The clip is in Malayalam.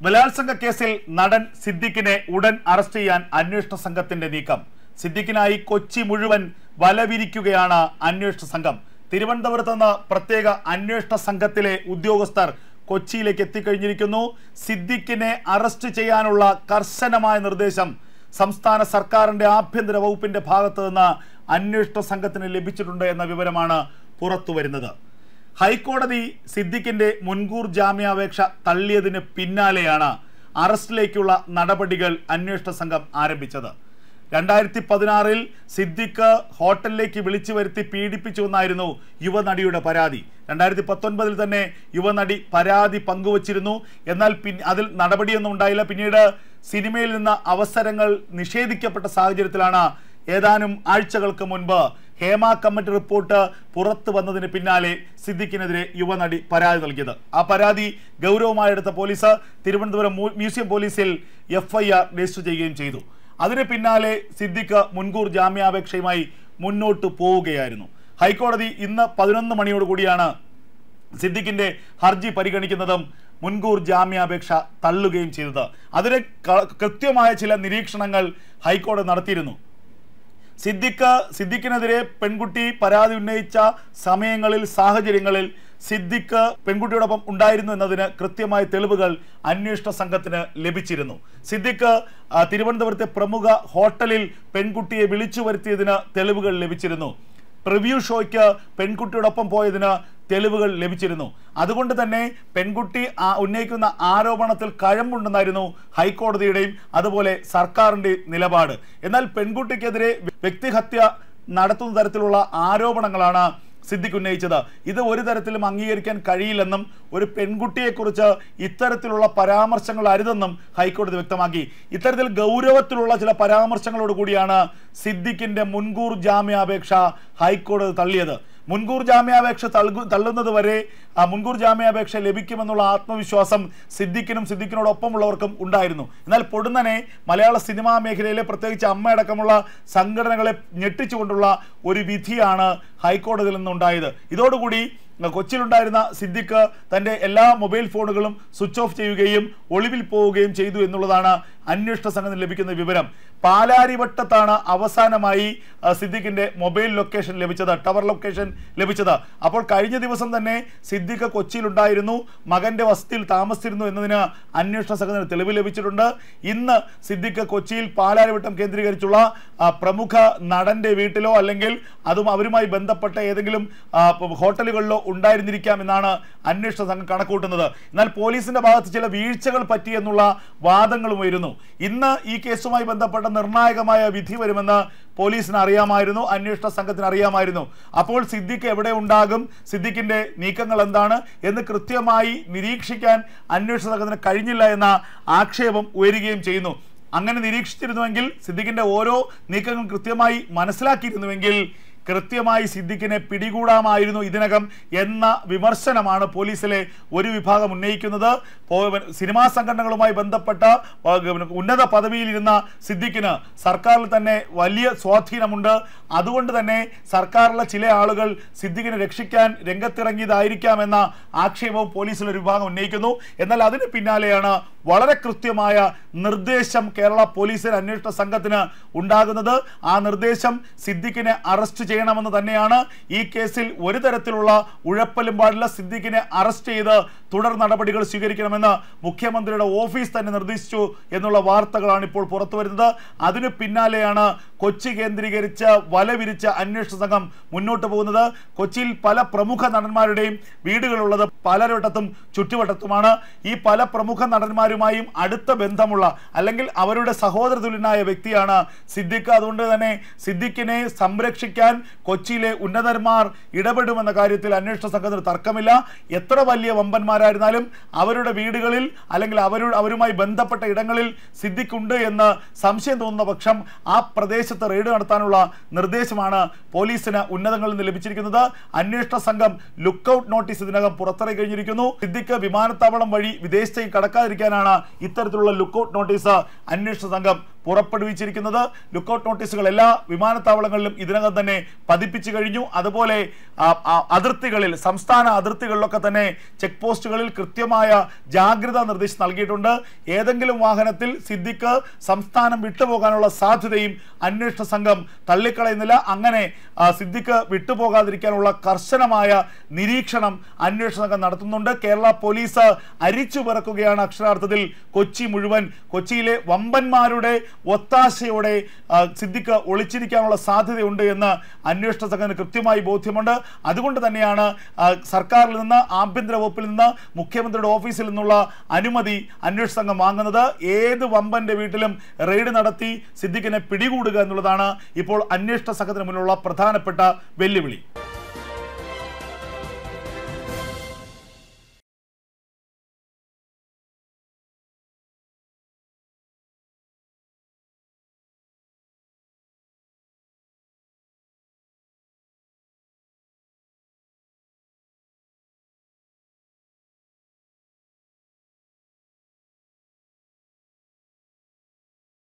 ബലാത്സംഗ കേസിൽ നടൻ സിദ്ദിഖിനെ ഉടൻ അറസ്റ്റ് ചെയ്യാൻ അന്വേഷണ സംഘത്തിന്റെ നീക്കം. സിദ്ദിഖിനായി കൊച്ചി മുഴുവൻ വലവിരിക്കുകയാണ് അന്വേഷണ സംഘം. തിരുവനന്തപുരത്ത് നിന്ന് പ്രത്യേക അന്വേഷണ സംഘത്തിലെ ഉദ്യോഗസ്ഥർ കൊച്ചിയിലേക്ക് എത്തിക്കഴിഞ്ഞിരിക്കുന്നു. സിദ്ദിഖിനെ അറസ്റ്റ് ചെയ്യാനുള്ള കർശനമായ നിർദ്ദേശം സംസ്ഥാന സർക്കാരിന്റെ ആഭ്യന്തര വകുപ്പിന്റെ ഭാഗത്ത് നിന്ന് അന്വേഷണ സംഘത്തിന് ലഭിച്ചിട്ടുണ്ട് എന്ന വിവരമാണ് പുറത്തുവരുന്നത്. ഹൈക്കോടതി സിദ്ദിഖിന്റെ മുൻകൂർ ജാമ്യാപേക്ഷ തള്ളിയതിന് പിന്നാലെയാണ് അറസ്റ്റിലേക്കുള്ള നടപടികൾ അന്വേഷണ സംഘം ആരംഭിച്ചത്. 2016 സിദ്ദിഖ് ഹോട്ടലിലേക്ക് വിളിച്ചു വരുത്തി പീഡിപ്പിച്ചുവെന്നായിരുന്നു യുവനടിയുടെ പരാതി. 2019 തന്നെ യുവനടി പരാതി പങ്കുവച്ചിരുന്നു. എന്നാൽ അതിൽ നടപടിയൊന്നും ഉണ്ടായില്ല. പിന്നീട് സിനിമയിൽ നിന്ന് അവസരങ്ങൾ നിഷേധിക്കപ്പെട്ട സാഹചര്യത്തിലാണ് ഏതാനും ആഴ്ചകൾക്ക് മുൻപ് ഹേമ കമ്മിറ്റി റിപ്പോർട്ട് പുറത്തു വന്നതിന് പിന്നാലെ സിദ്ദിഖിനെതിരെ യുവനടി പരാതി നൽകിയത്. ആ പരാതി ഗൗരവമായെടുത്ത പോലീസ് തിരുവനന്തപുരം മ്യൂസിയം പോലീസിൽ FIR രജിസ്റ്റർ ചെയ്യുകയും ചെയ്തു. അതിന് പിന്നാലെ സിദ്ദിഖ് മുൻകൂർ ജാമ്യാപേക്ഷയുമായി മുന്നോട്ട് പോവുകയായിരുന്നു. ഹൈക്കോടതി ഇന്ന് 11 മണിയോടുകൂടിയാണ് സിദ്ദിഖിന്റെ ഹർജി പരിഗണിക്കുന്നതും മുൻകൂർ ജാമ്യാപേക്ഷ തള്ളുകയും ചെയ്തത്. അതിന് കൃത്യമായ ചില നിരീക്ഷണങ്ങൾ ഹൈക്കോടതി നടത്തിയിരുന്നു. സിദ്ദിഖിനെതിരെ പെൺകുട്ടി പരാതി ഉന്നയിച്ച സമയങ്ങളിൽ, സാഹചര്യങ്ങളിൽ സിദ്ദിഖ് പെൺകുട്ടിയോടൊപ്പം ഉണ്ടായിരുന്നു എന്നതിന് കൃത്യമായ തെളിവുകൾ അന്വേഷണ സംഘത്തിന് ലഭിച്ചിരുന്നു. സിദ്ദിഖ് തിരുവനന്തപുരത്തെ പ്രമുഖ ഹോട്ടലിൽ പെൺകുട്ടിയെ വിളിച്ചു വരുത്തിയതിന് തെളിവുകൾ ലഭിച്ചിരുന്നു. പ്രിവ്യൂ ഷോയ്ക്ക് പെൺകുട്ടിയോടൊപ്പം പോയതിന് തെളിവുകൾ ലഭിച്ചിരുന്നു. അതുകൊണ്ട് തന്നെ പെൺകുട്ടി ഉന്നയിക്കുന്ന ആരോപണത്തിൽ കഴമ്പുണ്ടെന്നായിരുന്നു ഹൈക്കോടതിയുടെയും അതുപോലെ സർക്കാരിൻ്റെയും നിലപാട്. എന്നാൽ പെൺകുട്ടിക്കെതിരെ വ്യക്തിഹത്യ നടത്തുന്ന തരത്തിലുള്ള ആരോപണങ്ങളാണ് സിദ്ദിഖ് ഉന്നയിച്ചത്. ഇത് ഒരു തരത്തിലും അംഗീകരിക്കാൻ കഴിയില്ലെന്നും ഒരു പെൺകുട്ടിയെക്കുറിച്ച് ഇത്തരത്തിലുള്ള പരാമർശങ്ങൾ അരുതെന്നും ഹൈക്കോടതി വ്യക്തമാക്കി. ഇത്തരത്തിൽ ഗൗരവത്തിലുള്ള ചില പരാമർശങ്ങളോട് കൂടിയാണ് സിദ്ദിഖിന്റെ മുൻകൂർ ജാമ്യാപേക്ഷ ഹൈക്കോടതി തള്ളിയത്. മുൻകൂർ ജാമ്യാപേക്ഷ തള്ളുന്നത് വരെ മുൻകൂർ ജാമ്യാപേക്ഷ ലഭിക്കുമെന്നുള്ള ആത്മവിശ്വാസം സിദ്ദിഖിനോടൊപ്പമുള്ളവർക്കും ഉണ്ടായിരുന്നു. എന്നാൽ പൊടുന്നനെ മലയാള സിനിമാ മേഖലയിലെ പ്രത്യേകിച്ച് അമ്മയടക്കമുള്ള സംഘടനകളെ ഞെട്ടിച്ചുകൊണ്ടുള്ള ഒരു വിധിയാണ് ഹൈക്കോടതിയിൽ നിന്നുണ്ടായത്. ഇതോടുകൂടി കൊച്ചിയിലുണ്ടായിരുന്ന സിദ്ദിഖ് തൻ്റെ എല്ലാ മൊബൈൽ ഫോണുകളും സ്വിച്ച് ഓഫ് ചെയ്യുകയും ഒളിവിൽ പോവുകയും ചെയ്തു എന്നുള്ളതാണ് അന്വേഷണ സംഘത്തിന് ലഭിക്കുന്ന വിവരം. പാലാരിവട്ടത്താണ് അവസാനമായി സിദ്ദിഖിന്റെ മൊബൈൽ ലൊക്കേഷൻ ലഭിച്ചത്, ടവർ ലൊക്കേഷൻ ലഭിച്ചത്. അപ്പോൾ കഴിഞ്ഞ ദിവസം തന്നെ സിദ്ദിഖ് കൊച്ചിയിലുണ്ടായിരുന്നു, മകന്റെ വസതിയിൽ താമസിച്ചിരുന്നു എന്നതിന് അന്വേഷണ സംഘത്തിന് തെളിവ് ലഭിച്ചിട്ടുണ്ട്. ഇന്ന് സിദ്ദിഖ് കൊച്ചിയിൽ പാലാരിവട്ടം കേന്ദ്രീകരിച്ചുള്ള പ്രമുഖ നടന്റെ വീട്ടിലോ അല്ലെങ്കിൽ അവരുമായി ബന്ധപ്പെട്ട ഏതെങ്കിലും ഹോട്ടലുകളിലോ ഉണ്ടായിരുന്നിരിക്കാം എന്നാണ് അന്വേഷണ സംഘം കണക്കൂട്ടുന്നത്. എന്നാൽ പോലീസിന്റെ ഭാഗത്ത് ചില വീഴ്ചകൾ പറ്റിയെന്നുള്ള വാദങ്ങളും ഉയരുന്നു. ഇന്ന് ഈ കേസുമായി ബന്ധപ്പെട്ട നിർണായകമായ വിധി വരുമെന്ന് പോലീസിന് അറിയാമായിരുന്നു, അന്വേഷണ സംഘത്തിന് അറിയാമായിരുന്നു. അപ്പോൾ സിദ്ദിഖ് എവിടെ ഉണ്ടാകും, സിദ്ദിഖിന്റെ നീക്കങ്ങൾ എന്താണ് എന്ന് കൃത്യമായി നിരീക്ഷിക്കാൻ അന്വേഷണ സംഘത്തിന് കഴിഞ്ഞില്ല എന്ന ആക്ഷേപം ഉയരുകയും ചെയ്യുന്നു. അങ്ങനെ നിരീക്ഷിച്ചിരുന്നുവെങ്കിൽ, സിദ്ദിഖിന്റെ ഓരോ നീക്കങ്ങളും കൃത്യമായി മനസ്സിലാക്കിയിരുന്നുവെങ്കിൽ കൃത്യമായി സിദ്ദിഖിനെ പിടികൂടാമായിരുന്നു ഇതിനകം എന്ന വിമർശനമാണ് പോലീസിലെ ഒരു വിഭാഗം ഉന്നയിക്കുന്നത്. സിനിമാ സംഘടനകളുമായി ബന്ധപ്പെട്ട ഉന്നത പദവിയിലിരുന്ന സിദ്ദിഖിന് സർക്കാരിൽ തന്നെ വലിയ സ്വാധീനമുണ്ട്. അതുകൊണ്ട് തന്നെ സർക്കാരിലെ ചില ആളുകൾ സിദ്ദിഖിനെ രക്ഷിക്കാൻ രംഗത്തിറങ്ങിയതായിരിക്കാമെന്ന ആക്ഷേപവും പോലീസിലൊരു വിഭാഗം ഉന്നയിക്കുന്നു. എന്നാൽ അതിന് പിന്നാലെയാണ് വളരെ കൃത്യമായ നിർദ്ദേശം കേരള പോലീസിലെ അന്വേഷണ സംഘത്തിന് ഉണ്ടാകുന്നത്. ആ നിർദ്ദേശം സിദ്ദിഖിനെ അറസ്റ്റ് ചെയ്യണമെന്ന് തന്നെയാണ്. ഈ കേസിൽ ഒരു തരത്തിലുള്ള ഉഴപ്പലും പാടില്ല. സിദ്ദിഖിനെ അറസ്റ്റ് ചെയ്ത് തുടർ നടപടികൾ സ്വീകരിക്കണമെന്ന് മുഖ്യമന്ത്രിയുടെ ഓഫീസ് തന്നെ നിർദ്ദേശിച്ചു എന്നുള്ള വാർത്തകളാണ് ഇപ്പോൾ പുറത്തു വരുന്നത്. അതിനു പിന്നാലെയാണ് കൊച്ചി കേന്ദ്രീകരിച്ച് വലവിരിച്ച അന്വേഷണ സംഘം മുന്നോട്ട് പോകുന്നത്. കൊച്ചിയിൽ പല പ്രമുഖ നടന്മാരുടെയും വീടുകളുള്ളത് പാലാരിവട്ടത്തും ചുറ്റുവട്ടത്തുമാണ്. ഈ പല പ്രമുഖ നടന്മാരുമായും അടുത്ത ബന്ധമുള്ള അല്ലെങ്കിൽ അവരുടെ സഹോദര തുല്യനായ വ്യക്തിയാണ് സിദ്ദിഖ്. അതുകൊണ്ട് തന്നെ സിദ്ദിഖിനെ സംരക്ഷിക്കാൻ കൊച്ചിയിലെ ഉന്നതന്മാർ ഇടപെടുമെന്ന കാര്യത്തിൽ അന്വേഷണ സംഘത്തിന് തർക്കമില്ല. എത്ര വലിയ വമ്പന്മാരായിരുന്നാലും അവരുടെ വീടുകളിൽ അല്ലെങ്കിൽ അവരുമായി ബന്ധപ്പെട്ട ഇടങ്ങളിൽ സിദ്ദിഖ് ഉണ്ട് എന്ന് സംശയം തോന്നുന്ന പക്ഷം ആ പ്രദേശത്ത് റെയ്ഡ് നടത്താനുള്ള നിർദ്ദേശമാണ് പോലീസിന് ഉന്നതങ്ങളിൽ നിന്ന് ലഭിച്ചിരിക്കുന്നത്. അന്വേഷണ സംഘം ലുക്കൌട്ട് നോട്ടീസ് ഇതിനകം പുറത്തിറക്കി കഴിഞ്ഞിരിക്കുന്നു. സിദ്ദിഖ് വിമാനത്താവളം വഴി വിദേശത്തേക്ക് കടക്കാതിരിക്കാനാണ് ഇത്തരത്തിലുള്ള ലുക്കൌട്ട് നോട്ടീസ് അന്വേഷണ സംഘം പുറപ്പെടുവിച്ചിരിക്കുന്നത്. ലുക്കൌട്ട് നോട്ടീസുകൾ എല്ലാ വിമാനത്താവളങ്ങളിലും ഇതിനകം തന്നെ പതിപ്പിച്ചു കഴിഞ്ഞു. അതുപോലെ അതിർത്തികളിൽ, സംസ്ഥാന അതിർത്തികളിലൊക്കെ തന്നെ ചെക്ക് പോസ്റ്റുകളിൽ കൃത്യമായ ജാഗ്രതാ നിർദ്ദേശം നൽകിയിട്ടുണ്ട്. ഏതെങ്കിലും വാഹനത്തിൽ സിദ്ദിഖ് സംസ്ഥാനം വിട്ടുപോകാനുള്ള സാധ്യതയും അന്വേഷണ സംഘം തള്ളിക്കളയുന്നില്ല. അങ്ങനെ സിദ്ദിഖ് വിട്ടുപോകാതിരിക്കാനുള്ള കർശനമായ നിരീക്ഷണം അന്വേഷണ സംഘം നടത്തുന്നുണ്ട്. കേരള പോലീസ് അരിച്ചു പറക്കുകയാണ് അക്ഷരാർത്ഥത്തിൽ കൊച്ചി മുഴുവൻ. കൊച്ചിയിലെ വമ്പന്മാരുടെ ഒത്താശയോടെ സിദ്ദിഖ് ഒളിച്ചിരിക്കാനുള്ള സാധ്യതയുണ്ട് എന്ന് അന്വേഷണ സംഘത്തിന് കൃത്യമായി ബോധ്യമുണ്ട്. അതുകൊണ്ട് തന്നെയാണ് സർക്കാരിൽ നിന്ന്, ആഭ്യന്തര വകുപ്പിൽ നിന്ന്, മുഖ്യമന്ത്രിയുടെ ഓഫീസിൽ നിന്നുള്ള അനുമതി അന്വേഷണ സംഘം വാങ്ങുന്നത്. ഏത് വമ്പന്റെ വീട്ടിലും റെയ്ഡ് നടത്തി സിദ്ദിഖിനെ പിടികൂടുക എന്നുള്ളതാണ് ഇപ്പോൾ അന്വേഷണ സംഘത്തിന് മുന്നിലുള്ള പ്രധാനപ്പെട്ട വെല്ലുവിളി.